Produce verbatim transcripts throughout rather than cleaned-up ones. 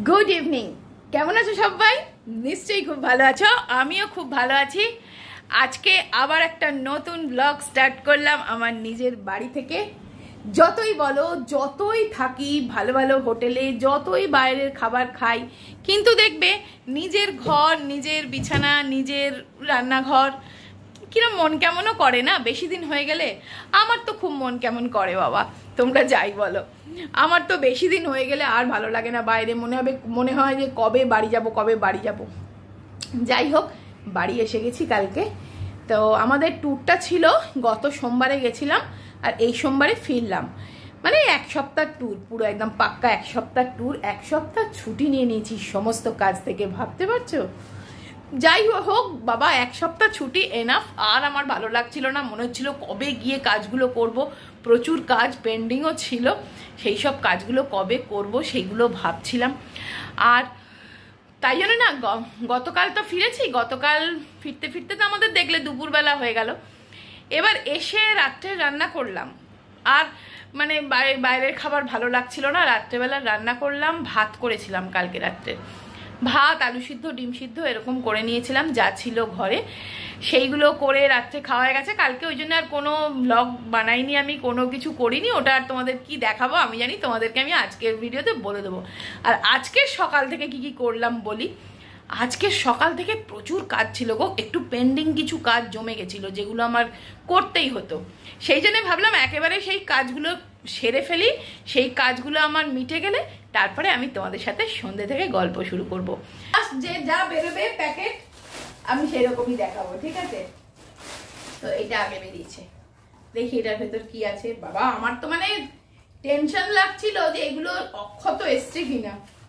Good evening, কেমন আছো সবাই? নিশ্চয়ই খুব ভালো আছো, আমিও খুব ভালো আছি। আজকে আবার একটা নতুন ব্লগ স্টার্ট করলাম আমার নিজের বাড়ি থেকে। যতই বলো, যতই থাকি ভালো ভালো হোটেলে, যতই বাইরের খাবার খাই, কিন্তু দেখবে নিজের ঘর, নিজের বিছানা, নিজের রান্নাঘর কিরম মন কেমনও করে না? বেশি দিন হয়ে গেলে আমার তো খুব মন কেমন করে বাবা, তোমরা যাই বলো। আমার তো বেশি দিন হয়ে গেলে আর ভালো লাগে না বাইরে, মনে হবে মনে হয় যে কবে বাড়ি যাব কবে বাড়ি যাব। যাই হোক, বাড়ি এসে গেছি কালকে। তো আমাদের ট্যুরটা ছিল গত সোমবারে গেছিলাম আর এই সোমবারে ফিরলাম। মানে এক সপ্তাহ ট্যুর, পুরো একদম পাক্কা এক সপ্তাহ ট্যুর। এক সপ্তাহ ছুটি নিয়ে নিয়েছি সমস্ত কাজ থেকে, ভাবতে পারছো? যাই হোক বাবা, এক সপ্তাহ ছুটি এনাফ। আর আমার ভালো লাগছিল না, মনে হচ্ছিল কবে গিয়ে কাজগুলো করব। প্রচুর কাজ পেন্ডিংও ছিল, সেই সব কাজগুলো কবে করব সেইগুলো ভাবছিলাম। আর তাই জন্য না, গতকাল তো ফিরেছি, গতকাল ফিরতে ফিরতে তো আমাদের দেখলে দুপুরবেলা হয়ে গেল। এবার এসে রাত্রে রান্না করলাম, আর মানে বাইরের খাবার ভালো লাগছিল না। রাত্রেবেলা রান্না করলাম, ভাত করেছিলাম কালকে রাত্রে, ভাত আলু সিদ্ধ ডিম সিদ্ধ এরকম করে নিয়েছিলাম যা ছিল ঘরে, সেইগুলো করে রাত্রে খাওয়া হয়ে গেছে। কালকে ওই জন্য আর কোনো ব্লগ বানাইনি, আমি কোনো কিছু করিনি। ওটা আর তোমাদের কি দেখাবো আমি জানি, তোমাদেরকে আমি আজকের ভিডিওতে বলে দেবো। আর আজকের সকাল থেকে কি কি করলাম বলি। আজকের সকাল থেকে প্রচুর কাজ ছিল গো, একটু পেন্ডিং কিছু কাজ জমে গেছিলো যেগুলো আমার করতেই হতো। সেই জন্য ভাবলাম একেবারে সেই কাজগুলো সেরে ফেলি, সেই কাজগুলো আমার মিটে গেলে তারপরে আমি তোমাদের সাথে সন্ধ্যে থেকে গল্প শুরু করব। যে যা বেরোবে প্যাকেট আমি সেরকমই দেখাবো, ঠিক আছে? তো এটা আগে বেরিয়েছে, দেখি এটার ভেতর কি আছে। বাবা আমার তো মানে টেনশন লাগছিল যে এগুলো অক্ষত এসছে কিনা।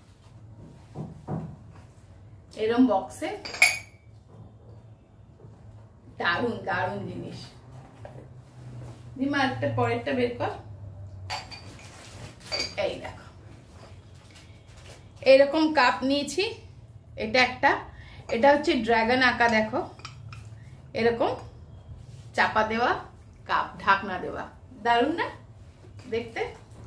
এরকম বক্সে দারুন দারুন জিনিস। দিমা একটা পরেরটা বের কর। এই দেখো, এরকম কাপ নিয়েছি। এটা একটা, এটা হচ্ছে ড্রাগন আঁকা, দেখো এরকম চাপা দেওয়া কাপ, ঢাকনা দেওয়া, দারুন না দেখতে?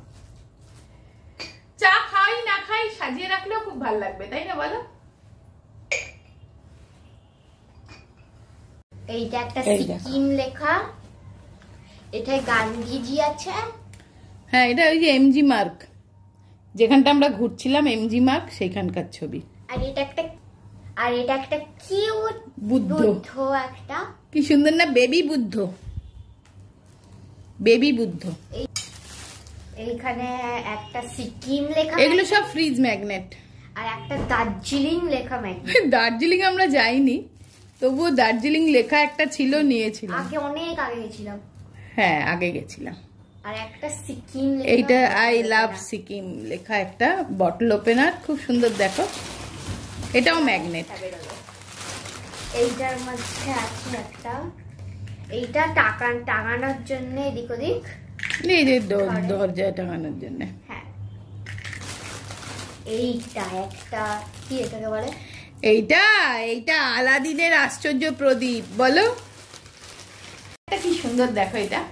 চা খাই না খাই সাজিয়ে রাখলেও খুব ভালো লাগবে, তাই না বলো? এইটা একটা সিকিম লেখা, এটায় গান্ধীজি আছে। হ্যাঁ, এটা ওই যে এমজি মার্ক, যেখানটা আমরা ঘুরছিলাম এমজি মার্ক সেইখানকার ছবি। আর এটা একটা, আর এটা একটা কিউট বুদ্ধ, একটা কি সুন্দর না, বেবি বুদ্ধ, বেবি বুদ্ধ। এইখানে একটা সিকিম লেখা, এগুলো সব ফ্রিজ ম্যাগনেট। আর একটা দার্জিলিং লেখা ম্যাগনেট। দার্জিলিং আমরা যাইনি, তবুও দার্জিলিং লেখা একটা ছিল, নিয়েছিলাম। আগে অনেক আগে গেছিলাম। হ্যাঁ আগে গেছিলাম। আর একটা সিকিম লেখা, এইটা আই লাভ সিকিম লেখা একটা বটল ওপেনার, খুব সুন্দর দেখো, এটাও ম্যাগনেট। এইটার মধ্যে আছে একটা, এইটা টাকা টাঙানোর জন্য এদিক ওদিক, এই যে দরজায় টাঙানোর জন্য। হ্যাঁ, এইটা একটা কি এটাকে বলে? এইটা এইটা আলাদিনের আশ্চর্য প্রদীপ, বলো এটা কি সুন্দর দেখো। এটা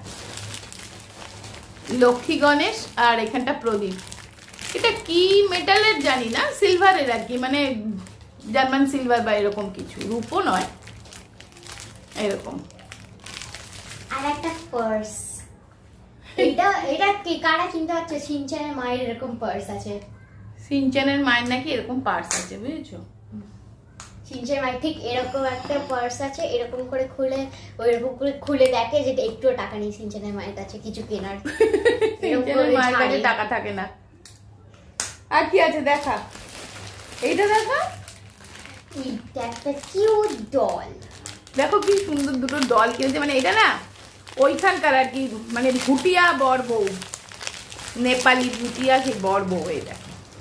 লক্ষ্মী গণেশ আর এখানটা প্রদীপ। এটা কি মেটালের জানি না, সিলভারের আর কি, মানে জার্মান সিলভার বা এরকম কিছু, রূপো নয় এরকম। আর একটা পার্স, এটা এটা কি কারা চিন্তা হচ্ছে? সিনচানের মায়ের এরকম পার্স আছে। সিনচানের মায়ের নাকি এরকম পার্স আছে, বুঝেছো? সিনচানের মায়ের ঠিক এরকম একটা পার্স আছে, এরকম করে খুলে ওইরকম করে খুলে দেখে যে একটুও টাকা নেই সিনচানের মায়ের কাছে কিছু কেনার। সিনচানের মায়ের কাছে টাকা থাকে না। আর কি আছে দেখা, এইটা দেখা, এইটা একটা কিউট ডল। দেখো কি সুন্দর দুটো ডল কিনেছে। মানে এটা না ওইখানকার আর কি, মানে ভুটিয়া বর বউ, নেপালি ভুটিয়া সেই বর বউ। এটা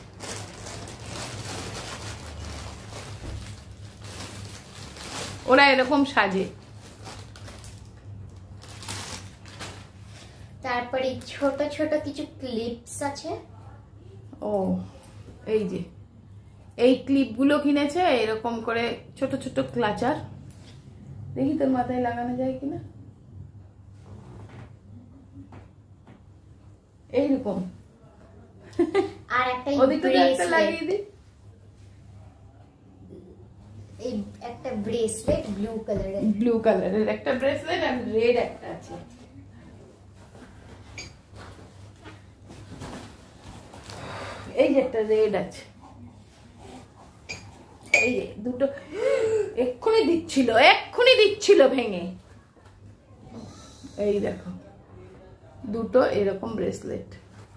ওরা এরকম সাজে। তারপরে ছোট ছোট কিছু ক্লিপস আছে। ও এই যে এই ক্লিপগুলো কিনেছে, এরকম করে ছোট ছোট ক্লাচার। দেখি তোর মাথায় লাগানো যায় কিনা, এইরকম। আর একটা ওদিকে একটা লাগিয়ে দি। এই একটা ব্রেসলেট ব্লু কালারের, ব্লু কালারের একটা ব্রেসলেট আর রেড একটা আছে। এই যে একটা রেড আছে, এই যে দুটো এক্ষুনি দিচ্ছিল এক্ষুনি দিচ্ছিল ভেঙে। এই দেখো দুটো এরকম ব্রেসলেট।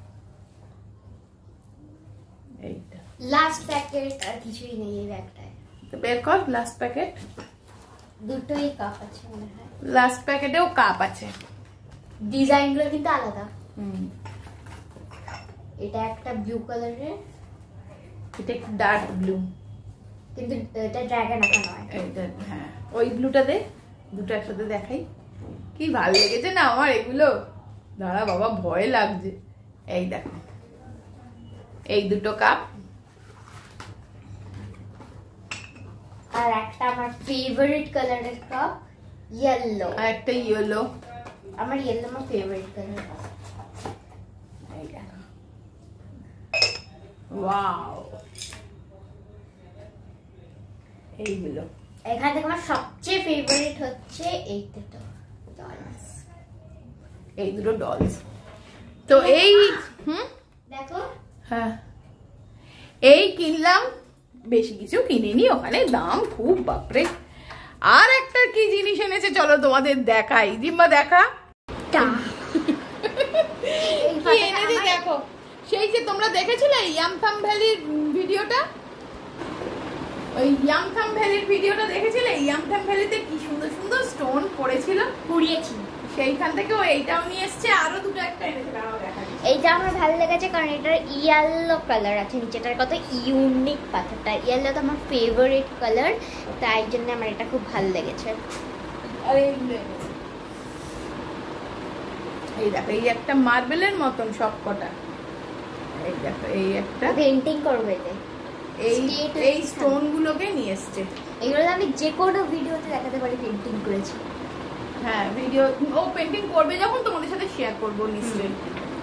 এইটা লাস্ট প্যাকেট, আর কিছুই নেই এই ব্যাগটায়। তো বের কর লাস্ট প্যাকেট। দুটোই কাপ আছে মনে হয়। লাস্ট প্যাকেটেও কাপ আছে, ডিজাইনগুলো কিন্তু আলাদা। হুম এটা একটা ব্লু কালারের, এটা একটু ডার্ক ব্লু, কিন্তু এটা ড্রাগন আঁকা নয়। এইটা হ্যাঁ ওই ব্লুটা দে, দুটো একসাথে দেখাই। কি ভালো লেগেছে না আমার এগুলো, দাঁড়া বাবা ভয় লাগছে। এই দেখো এই দুটো কাপ, আর একটা আমার ফেভারিট কালারের কাপ ইয়েলো, আর একটা ইয়েলো। আমার ইয়েলো আমার ফেভারিট কালার। এই দেখো ওয়াও, এইগুলো। এখান থেকে আমার সবচেয়ে ফেভারিট হচ্ছে এই দুটো ডলস, এই দুটো ডলস। তো এই হুম দেখো হ্যাঁ এই কিনলাম, বেশি কিছু কিনিনি, ওখানে দাম খুব বাপরে। আর একটা কি জিনিস এনেছে চলো তোমাদের দেখাই, জিম্মা দেখা কি এনেছে দেখো। সেই যে তোমরা দেখেছিলে ইয়ামথাম ভ্যালির ভিডিওটা, ওই ইয়ামথাম ভ্যালির ভিডিওটা দেখেছিলে? ইয়ামথাম ভ্যালিতে কি সুন্দর সুন্দর স্টোন পড়েছিল, পুড়িয়েছি, সেইখান থেকে ও এইটাও নিয়ে এসছে, আরো দুটো একটা এনেছে। দাঁড়াও দেখা। এইটা আমার ভালো লেগেছে কারণ এটার ইয়েলো কালার আছে নিচেটার, কত ইউনিক পাথরটা। ইয়েলো তো আমার ফেভারিট কালার, তাই জন্য আমার এটা খুব ভালো লেগেছে। আর এইগুলো এনেছে, এই দেখো এই একটা মার্বেলের মতন সব কটা। এই দেখো এই একটা পেন্টিং করবে এতে, এই এই স্টোন গুলোকে নিয়ে এসছে। এগুলো আমি যে কোনো ভিডিওতে দেখাতে পারি পেন্টিং করেছি। হ্যাঁ ভিডিও ও পেন্টিং করবে যখন তোমাদের সাথে শেয়ার করবো নিশ্চয়ই।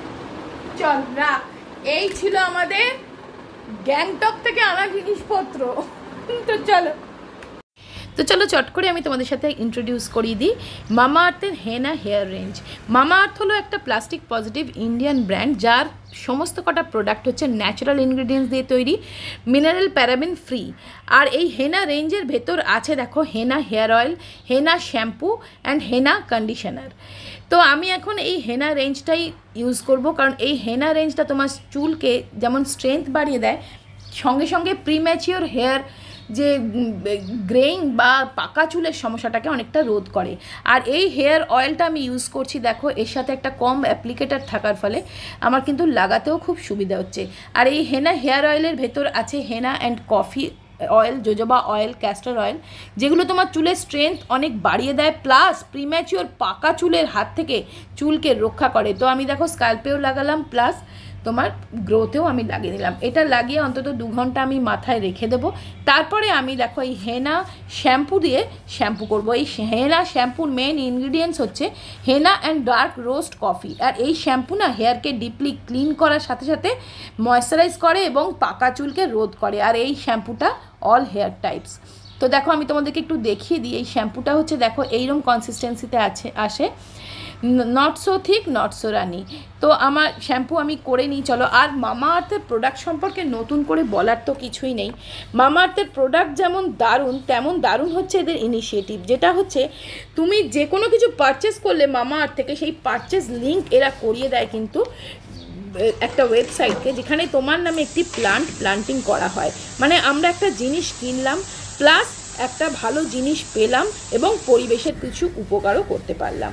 চল রাখ। এই ছিল আমাদের গ্যাংটক থেকে আনা জিনিসপত্র। তো চলো তো চলো চট করে আমি তোমাদের সাথে ইন্ট্রোডিউস করিয়ে দিই মামা আর্থের হেনা হেয়ার রেঞ্জ। মামা আর্থ হলো একটা প্লাস্টিক পজিটিভ ইন্ডিয়ান ব্র্যান্ড, যার সমস্ত কটা প্রোডাক্ট হচ্ছে ন্যাচারাল ইনগ্রিডিয়েন্টস দিয়ে তৈরি, মিনারেল প্যারাবেন ফ্রি। আর এই হেনা রেঞ্জের ভেতর আছে দেখো henna hair oil, henna shampoo and henna conditioner. তো আমি এখন এই হেনা রেঞ্জটাই ইউজ করব, কারণ এই হেনা রেঞ্জটা তোমার চুলকে যেমন স্ট্রেংথ বাড়িয়ে দেয়, সঙ্গে সঙ্গে প্রিম্যাচিওর হেয়ার যে গ্রেইং বা পাকা চুলের সমস্যাটাকে অনেকটা রোধ করে। আর এই হেয়ার অয়েলটা আমি ইউজ করছি দেখো, এর সাথে একটা কম অ্যাপ্লিকেটার থাকার ফলে আমার কিন্তু লাগাতেও খুব সুবিধা হচ্ছে। আর এই হেনা হেয়ার অয়েলের ভেতর আছে henna and coffee oil, jojoba oil, castor oil, যেগুলো তোমার চুলের স্ট্রেংথ অনেক বাড়িয়ে দেয়, প্লাস প্রিম্যাচিওর পাকা চুলের হাত থেকে চুলকে রক্ষা করে। তো আমি দেখো স্ক্যাল্পেও লাগালাম, প্লাস তোমার গ্রোথেও আমি লাগিয়ে দিলাম। এটা লাগিয়ে অন্তত দু ঘন্টা আমি মাথায় রেখে দেবো। তারপরে আমি দেখো এই হেনা শ্যাম্পু দিয়ে শ্যাম্পু করব। এই হেনা শ্যাম্পুর মেন ইনগ্রিডিয়েন্টস হচ্ছে henna and dark roast coffee. আর এই শ্যাম্পু না হেয়ারকে ডিপলি ক্লিন করার সাথে সাথে ময়েশ্চারাইজ করে এবং পাকা চুলকে রোধ করে। আর এই শ্যাম্পুটা অল হেয়ার টাইপস। তো দেখো আমি তোমাদেরকে একটু দেখিয়ে দিই। এই শ্যাম্পুটা হচ্ছে দেখো এইরকম কনসিস্টেন্সিতে আছে আসে, not so thick not so runny. তো আমার শ্যাম্পু আমি করে নিই চলো। আর মামা আর্থের প্রোডাক্ট সম্পর্কে নতুন করে বলার তো কিছুই নেই। মামা আর্থের প্রোডাক্ট যেমন দারুণ, তেমন দারুণ হচ্ছে এদের ইনিশিয়েটিভ, যেটা হচ্ছে তুমি যে কোনো কিছু পারচেস করলে মামা আর্থ থেকে, সেই পারচেস লিঙ্ক এরা করিয়ে দেয় কিন্তু একটা ওয়েবসাইটকে, যেখানে তোমার নামে একটি প্লান্ট প্লান্টিং করা হয়। মানে আমরা একটা জিনিস কিনলাম, প্লাস একটা ভালো জিনিস পেলাম এবং পরিবেশের কিছু উপকারও করতে পারলাম।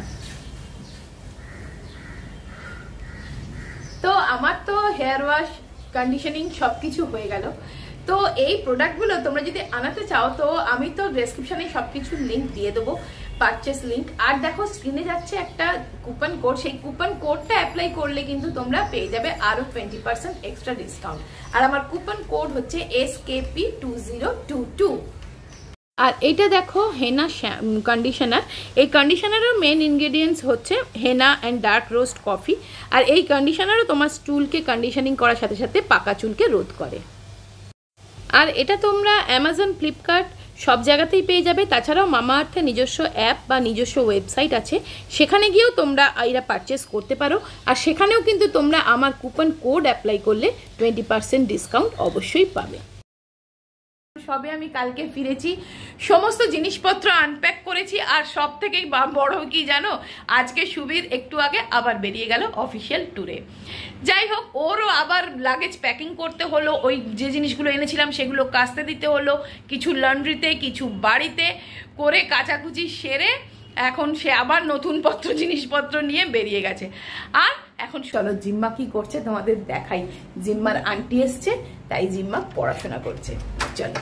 তো আমার তো হেয়ার ওয়াশ, কন্ডিশনিং সব কিছু হয়ে গেল। তো এই প্রোডাক্টগুলো তোমরা যদি আনাতে চাও তো আমি তো ডেসক্রিপশনে সব কিছুর লিঙ্ক দিয়ে দেবো, পারচেস লিঙ্ক। আর দেখো স্ক্রিনে যাচ্ছে একটা কুপন কোড, সেই কুপন কোডটা অ্যাপ্লাই করলে কিন্তু তোমরা পেয়ে যাবে আরও টোয়েন্টি পার্সেন্ট এক্সট্রা ডিসকাউন্ট। আর আমার কুপন কোড হচ্ছে S K P two zero two two. আর এইটা দেখো হেনা কন্ডিশনার। এই কন্ডিশনারের মেন ইনগ্রেডিয়েন্টস হচ্ছে henna and dark roast coffee. আর এই কন্ডিশনারও তোমার চুলকে কন্ডিশনিং করার সাথে সাথে পাকা চুলকে রোধ করে। আর এটা তোমরা অ্যামাজন, ফ্লিপকার্ট, সব জায়গাতেই পেয়ে যাবে। তাছাড়াও মামা আর্থের নিজস্ব অ্যাপ বা নিজস্ব ওয়েবসাইট আছে, সেখানে গিয়েও তোমরা এরা পারচেস করতে পারো। আর সেখানেও কিন্তু তোমরা আমার কুপন কোড অ্যাপ্লাই করলে টোয়েন্টি পার্সেন্ট ডিসকাউন্ট অবশ্যই পাবে। সবে আমি কালকে ফিরেছি, সমস্ত জিনিসপত্র আনপ্যাক করেছি। আর সব থেকে বড় কি জানো, আজকে সুবীর একটু আগে আবার বেরিয়ে গেল অফিসিয়াল ট্যুরে। যাই হোক, ওরও আবার লাগেজ প্যাকিং করতে হলো, ওই যে জিনিসগুলো এনেছিলাম সেগুলো কাচতে দিতে হলো, কিছু লন্ড্রিতে, কিছু বাড়িতে করে কাচাকুচি সেরে এখন সে আবার নতুন পত্র জিনিসপত্র নিয়ে বেরিয়ে গেছে। আর এখন চলো জিম্মা কি করছে তোমাদের দেখাই। জিম্মার আন্টি এসছে, তাই জিম্মা পড়াশোনা করছে। চলো।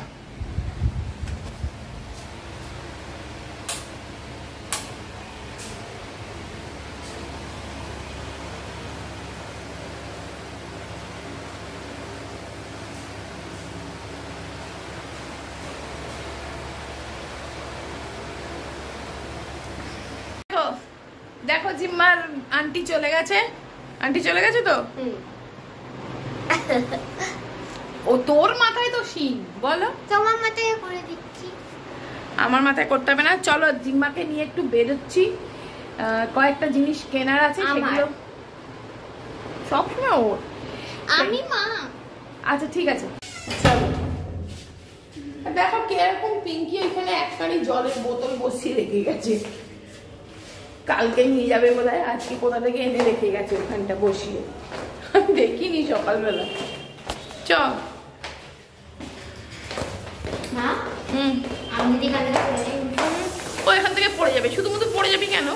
দেখো জিম্মার আন্টি চলে গেছে। আন্টি চলে গেছে তো ও তোর মাথায় তো শিং, বলো তোমার মাথায় করে দিচ্ছি। আমার মাথায় করতে হবে না। চলো জিম্মাকে নিয়ে একটু বেরোচ্ছি, কয়েকটা জিনিস কেনার আছে সেগুলো। সবসময় ওর আমি মা। আচ্ছা ঠিক আছে চলো। দেখো কিরকম পিঙ্কি এখানে একখানি জলের বোতল বসিয়ে রেখে গেছে, কালকে নিয়ে যাবে বোধ হয়, আজকে কোথা থেকে এনে রেখে গেছে ওখানটা বসিয়ে, আমি দেখিনি সকালবেলা। চ হুম ও এখান থেকে পড়ে যাবে, শুধু মতো পড়ে যাবি কেন?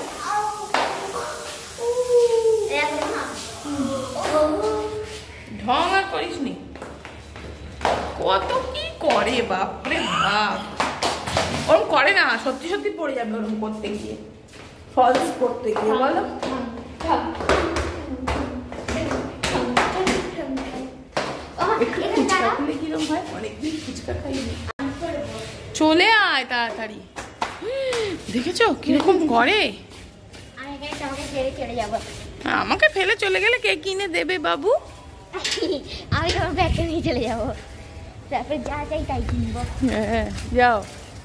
ঢং আর করিস নি, কত কি করে বাপরে বাপ। ওরম করে না, সত্যি সত্যি পড়ে যাবে ওরম করতে গিয়ে, ফলস করতে গিয়ে। বলো ফুচকা খেলে কিরম হয়, অনেকদিন ফুচকা খাইনি। চলে আয় তাড়াতাড়ি। দেখেছো কিরকম করে, আমাকে ফেলে চলে গেলে কে কিনে দেবে বাবু? আমি তোমার ব্যাগটা নিয়ে চলে যাবো, তারপরে যা চাই তাই কিনবো। হ্যাঁ যাও,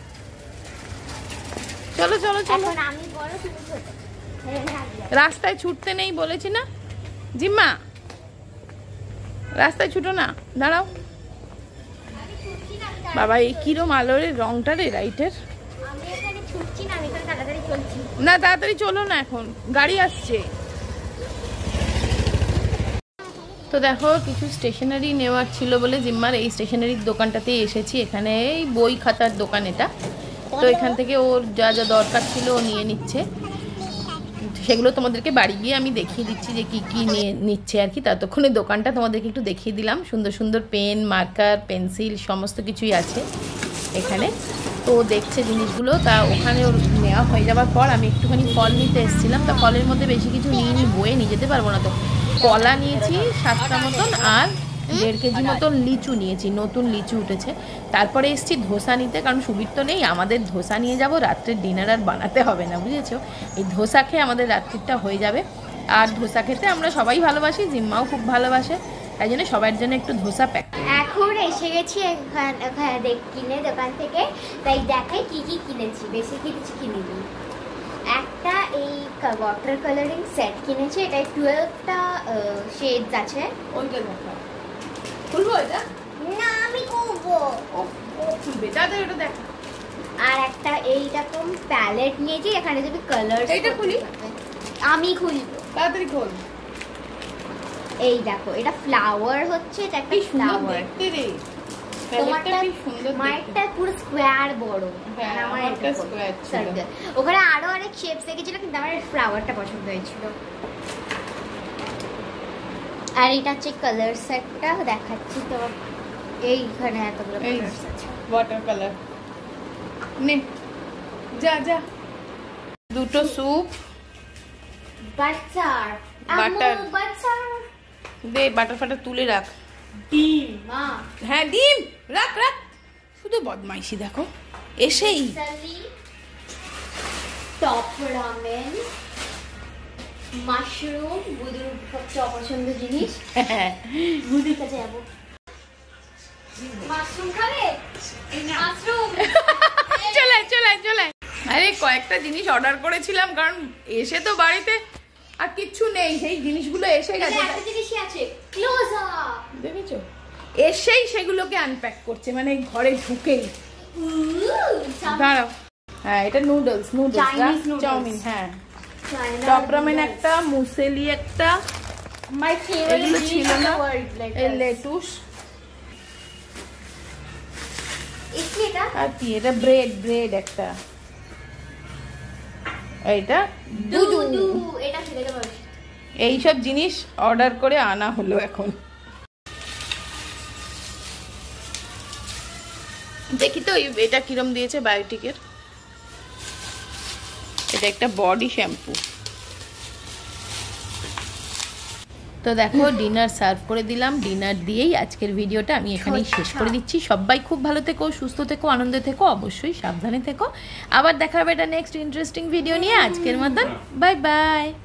চলো চলো চলো। আমি বড়, তুমি ছোট। রাস্তায় ছুটতে নেই বলেছি না জিম্মা, রাস্তায় ছুটো না, দাঁড়াও। বাবা এই কিরম আলোর রংটা রে লাইটের। না তাড়াতাড়ি চলো না, এখন গাড়ি আসছে। তো দেখো কিছু স্টেশনারি নেওয়ার ছিল বলে জিম্মার এই স্টেশনারির দোকানটাতেই এসেছি। এখানে এই বই খাতার দোকান এটা, তো এখান থেকে ওর যা যা দরকার ছিল ও নিয়ে নিচ্ছে। সেগুলো তোমাদেরকে বাড়ি গিয়ে আমি দেখিয়ে দিচ্ছি যে কি কি নিয়ে নিচ্ছে আর কি। ততক্ষণে দোকানটা তোমাদেরকে একটু দেখিয়ে দিলাম। সুন্দর সুন্দর পেন, মার্কার, পেন্সিল সমস্ত কিছুই আছে এখানে। তো দেখছে জিনিসগুলো, তা ওখানে ওর নেওয়া হয়ে যাওয়ার পর আমি একটুখানি ফল নিতে এসেছিলাম। তা ফলের মধ্যে বেশি কিছু নিয়ে নিই, বয়ে নিয়ে যেতে পারবো না, তো কলা নিয়েছি সাতটা মতন, আর দেড় কেজি মতন লিচু নিয়েছি, নতুন লিচু উঠেছে। তারপরে এসেছি ধোসা নিতে, কারণ সুবির তো নেই, আমাদের ধোসা নিয়ে যাব, রাত্রের ডিনার আর বানাতে হবে না, বুঝেছো? এই ধোসা খেয়ে আমাদের রাত্রিটা হয়ে যাবে। আর ধোসা খেতে আমরা সবাই ভালোবাসি, জিম্মাও খুব ভালোবাসে, তাই জন্য সবার জন্য একটু ধোসা প্যাক। এখন এসে গেছি দেখ কিনে দোকান থেকে, তাই দেখাই কি কি কিনেছি। বেশি কিছু কিনিনি। একটা এই ওয়াটার কালারিং সেট কিনেছি, এটাই টুয়েলভটা শেডস আছে। ওইটা দেখা খুলবো, এটা না আমি করবো, ও খুলবে, দাদা এটা দেখ। আর একটা এইরকম প্যালেট নিয়েছি, এখানে যদি কালার। এইটা খুলি, আমি খুলবো, তাড়াতাড়ি খোল। এই দেখো এটা ফ্লাওয়ার হচ্ছে, এটা একটা ফ্লাওয়ার দেখতে রে। তোমারটা কি সুন্দর, মাইটা পুরো স্কোয়ার বড়, হ্যাঁ আমার একটা স্কোয়ার ছিল। ওখানে আরো অনেক শেপস দেখেছিল, কিন্তু আমার ফ্লাওয়ারটা পছন্দ হয়েছিল। আর এটা হচ্ছে কালার সেটটা, দেখাচ্ছি তো। এইখানে এতগুলো কালারস আছে, ওয়াটার কালার। নে যা যা, দুটো স্যুপ, বাটার বাটার বাটার দে, বাটার ফাটার তুলে রাখ। ডিম মা, হ্যাঁ ডিম রাখ রাখ, শুধু বদমাইশি দেখো এসেই। টপ রামেন, মাশরুম, বুদুর সবচেয়ে অপছন্দ জিনিস। বুদুর কাছে যাবো, মাশরুম খাবে, মাশরুম চলে চলে চলে আরে কয়েকটা জিনিস অর্ডার করেছিলাম কারণ এসে তো বাড়িতে আর কিচ্ছু নেই, সেই জিনিসগুলো এসে গেছে। একটা জিনিসই আছে, ক্লোজ আপ দেখেছো, এসেই সেগুলোকে আনপ্যাক করছে, মানে ঘরে ঢুকেই। দাঁড়াও, হ্যাঁ এটা নুডলস, নুডলস চাউমিন, হ্যাঁ টপ রামেন একটা, মুসেলি একটা, মাই ফেভারিট ছিল না, লেটুস, এটা আর কি এটা ব্রেড, ব্রেড একটা, এটা দুধু। এটা খেতে পারো। এইসব জিনিস অর্ডার করে আনা হলো। এখন দেখি তো এটা কিরম দিয়েছে বায়োটিকের। এটা একটা বডি শ্যাম্পু। তো দেখো ডিনার সার্ভ করে দিলাম। ডিনার দিয়েই আজকের ভিডিওটা আমি এখানেই শেষ করে দিচ্ছি। সবাই খুব ভালো থেকো, সুস্থ থেকো, আনন্দে থেকো, অবশ্যই সাবধানে থেকো। আবার দেখা হবে এটা নেক্সট ইন্টারেস্টিং ভিডিও নিয়ে। আজকের মতন বাই বাই।